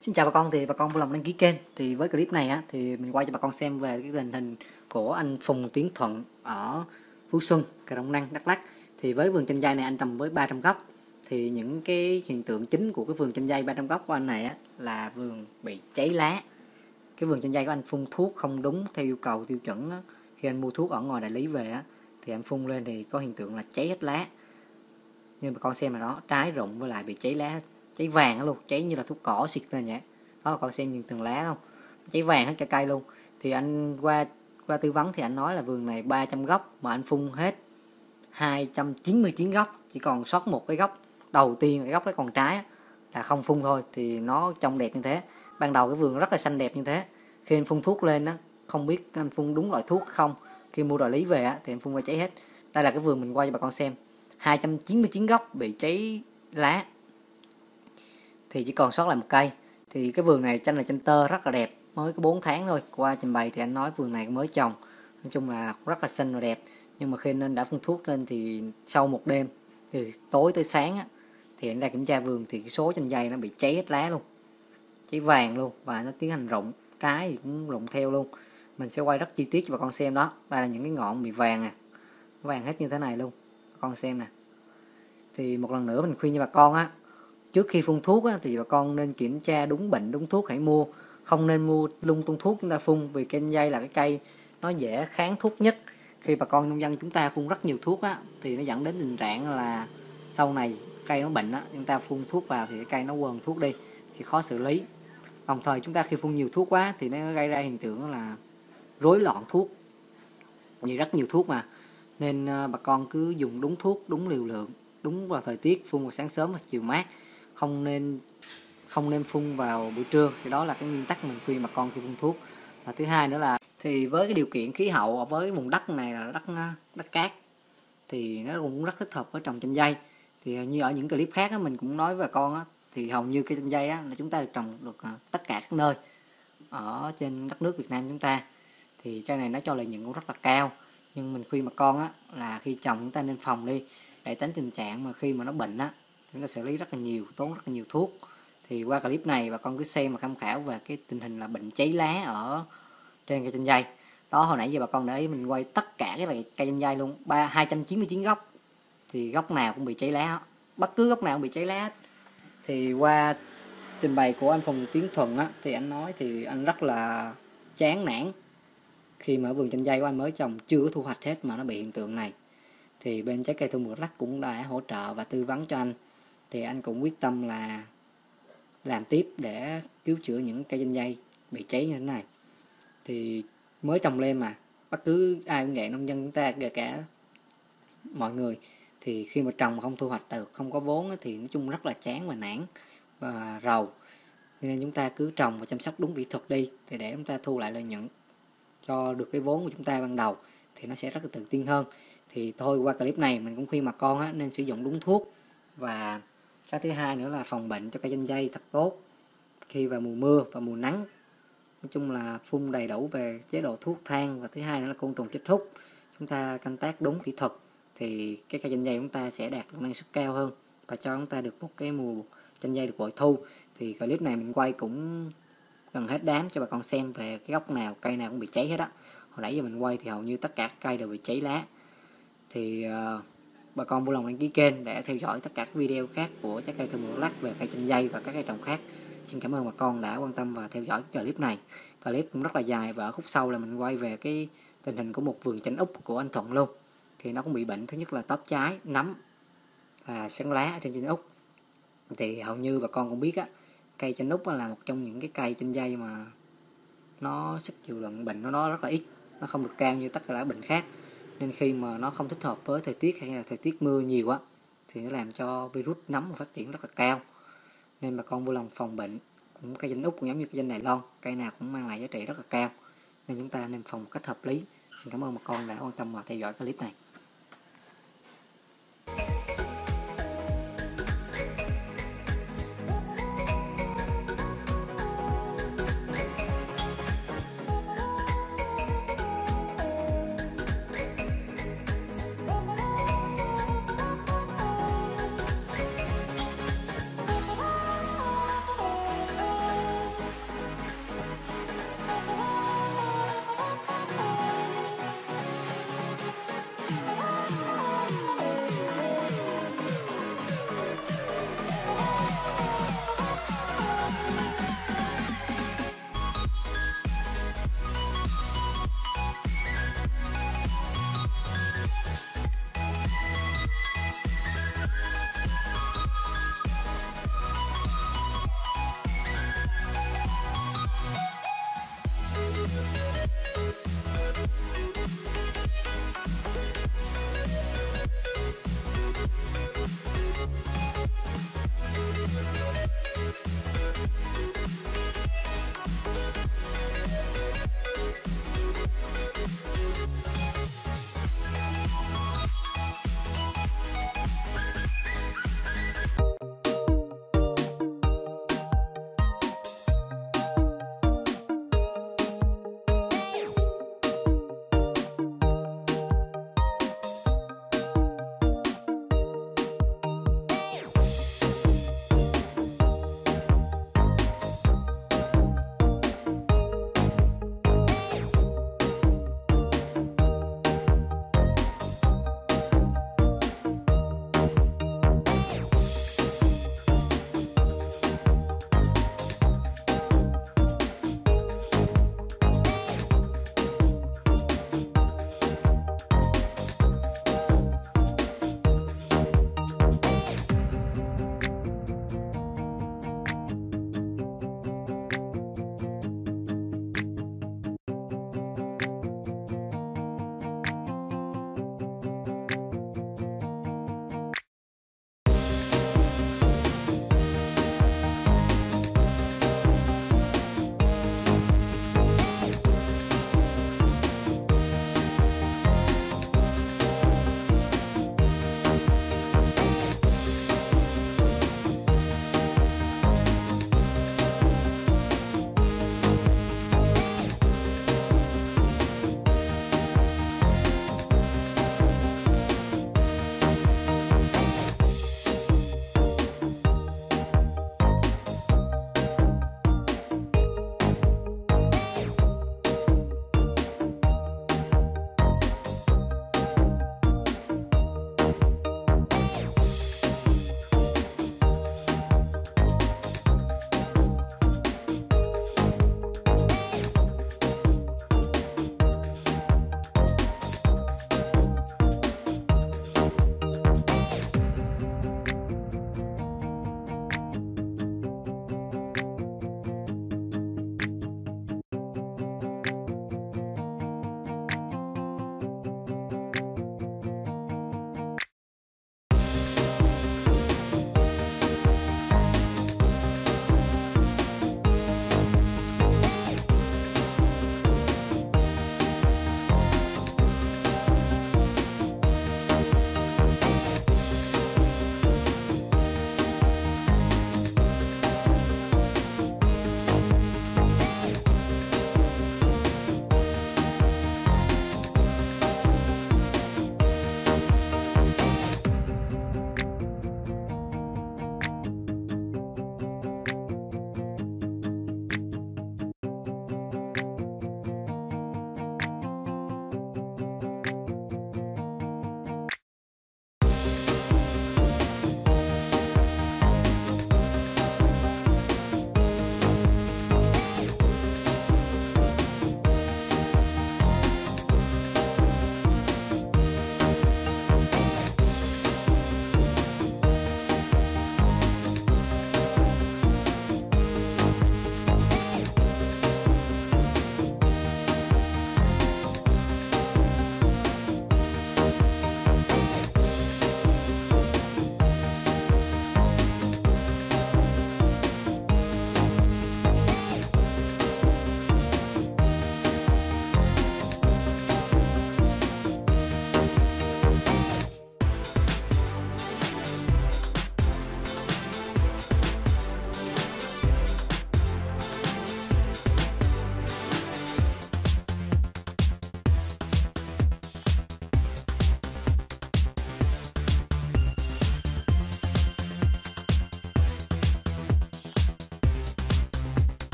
Xin chào bà con, thì bà con vui lòng đăng ký kênh. Thì với clip này á, thì mình quay cho bà con xem về cái tình hình của anh Phùng Tiến Thuận ở Phú Xuân, Crong Năng, Đắk Lắk. Thì với vườn chanh dây này anh trồng với 300 gốc. Thì những cái hiện tượng chính của cái vườn chanh dây 300 gốc của anh này á, là vườn bị cháy lá. Cái vườn chanh dây của anh phun thuốc không đúng theo yêu cầu tiêu chuẩn á. Khi anh mua thuốc ở ngoài đại lý về á, thì anh phun lên thì có hiện tượng là cháy hết lá. Nhưng bà con xem là đó, trái rụng với lại bị cháy lá, cháy vàng luôn, cháy như là thuốc cỏ xịt lên vậy. Đó, bà con xem những từng lá không, cháy vàng hết cả cây luôn. Thì anh qua tư vấn thì anh nói là vườn này 300 gốc mà anh phun hết 299 gốc, chỉ còn sót một cái gốc đầu tiên, cái gốc đấy còn trái là không phun thôi, thì nó trông đẹp như thế. Ban đầu cái vườn rất là xanh đẹp như thế, khi anh phun thuốc lên á, không biết anh phun đúng loại thuốc không, khi mua đại lý về á thì anh phun ra cháy hết. Đây là cái vườn mình quay cho bà con xem, 299 gốc bị cháy lá, thì chỉ còn sót lại một cây. Thì cái vườn này chanh là chanh tơ rất là đẹp, mới có 4 tháng thôi. Qua trình bày thì anh nói vườn này mới trồng, nói chung là rất là xinh và đẹp. Nhưng mà khi nên đã phun thuốc lên thì sau một đêm, từ tối tới sáng á, thì anh ra kiểm tra vườn thì cái số chanh dây nó bị cháy hết lá luôn, cháy vàng luôn, và nó tiến hành rụng, trái thì cũng rụng theo luôn. Mình sẽ quay rất chi tiết cho bà con xem đó. Đây là những cái ngọn bị vàng nè, vàng hết như thế này luôn, bà con xem nè. Thì một lần nữa mình khuyên cho bà con á, trước khi phun thuốc á, thì bà con nên kiểm tra đúng bệnh đúng thuốc hãy mua, không nên mua lung tung thuốc chúng ta phun, vì cây dây là cái cây nó dễ kháng thuốc nhất. Khi bà con nông dân chúng ta phun rất nhiều thuốc á, thì nó dẫn đến tình trạng là sau này cây nó bệnh á, chúng ta phun thuốc vào thì cái cây nó quần thuốc đi thì khó xử lý. Đồng thời chúng ta khi phun nhiều thuốc quá thì nó gây ra hiện tượng là rối loạn thuốc, vì rất nhiều thuốc mà, nên bà con cứ dùng đúng thuốc, đúng liều lượng, đúng vào thời tiết, phun vào sáng sớm và chiều mát, không nên phun vào buổi trưa. Thì đó là cái nguyên tắc mình khuyên bà con khi phun thuốc. Và thứ hai nữa là thì với cái điều kiện khí hậu ở với vùng đất này là đất cát, thì nó cũng rất thích hợp với trồng chanh dây. Thì như ở những clip khác á, mình cũng nói với bà con á, thì hầu như cây chanh dây á, là chúng ta được trồng được tất cả các nơi ở trên đất nước Việt Nam chúng ta. Thì cây này nó cho lợi nhuận cũng rất là cao, nhưng mình khuyên bà con á, là khi trồng chúng ta nên phòng đi, để tránh tình trạng mà khi mà nó bệnh á, chúng ta xử lý rất là nhiều, tốn rất là nhiều thuốc. Thì qua clip này bà con cứ xem và tham khảo về cái tình hình là bệnh cháy lá ở trên cây chanh dây đó. Hồi nãy giờ bà con để ý mình quay tất cả cái loại cây chanh dây luôn, 299 gốc, thì gốc nào cũng bị cháy lá, bất cứ gốc nào cũng bị cháy lá. Thì qua trình bày của anh Phùng Tiến Thuận á, thì anh nói thì anh rất là chán nản khi mà ở vườn chanh dây của anh mới trồng chưa có thu hoạch hết mà nó bị hiện tượng này. Thì bên Trái Cây Thơm Mùa Lắc cũng đã hỗ trợ và tư vấn cho anh, thì anh cũng quyết tâm là làm tiếp để cứu chữa những cây chanh dây bị cháy như thế này. Thì mới trồng lên mà, bất cứ ai cũng vậy, nông dân chúng ta kể cả mọi người, thì khi mà trồng mà không thu hoạch được, không có vốn thì nói chung rất là chán và nản và rầu. Nên chúng ta cứ trồng và chăm sóc đúng kỹ thuật đi, thì để chúng ta thu lại lợi nhuận cho được cái vốn của chúng ta ban đầu, thì nó sẽ rất là tự tin hơn. Thì thôi, qua clip này mình cũng khuyên bà con á, nên sử dụng đúng thuốc. Và cái thứ hai nữa là phòng bệnh cho cây chanh dây thật tốt khi vào mùa mưa và mùa nắng. Nói chung là phun đầy đủ về chế độ thuốc thang, và thứ hai nữa là côn trùng chết hút. Chúng ta canh tác đúng kỹ thuật thì cái cây chanh dây chúng ta sẽ đạt được năng suất cao hơn và cho chúng ta được một cái mùa chanh dây được bội thu. Thì clip này mình quay cũng gần hết đám cho bà con xem về cái gốc nào, cây nào cũng bị cháy hết á. Hồi nãy giờ mình quay thì hầu như tất cả các cây đều bị cháy lá. Thì bà con vui lòng đăng ký kênh để theo dõi tất cả các video khác của Trái Cây Thơm Mùa Lắc về cây chanh dây và các cây trồng khác. Xin cảm ơn bà con đã quan tâm và theo dõi cái clip này. Clip cũng rất là dài, và ở khúc sau là mình quay về cái tình hình của một vườn chanh úc của anh Thuận luôn. Thì nó cũng bị bệnh, thứ nhất là tóp trái, nấm và sán lá ở trên chanh úc. Thì hầu như bà con cũng biết á, cây chanh úc là một trong những cái cây chanh dây mà nó sức chịu đựng bệnh nó rất là ít, nó không được cao như tất cả các bệnh khác. Nên khi mà nó không thích hợp với thời tiết hay là thời tiết mưa nhiều á, thì nó làm cho virus nấm phát triển rất là cao. Nên bà con vui lòng phòng bệnh. Cũng cây chanh úc cũng giống như cây chanh Đài Loan, cây nào cũng mang lại giá trị rất là cao, nên chúng ta nên phòng một cách hợp lý. Xin cảm ơn bà con đã quan tâm và theo dõi clip này.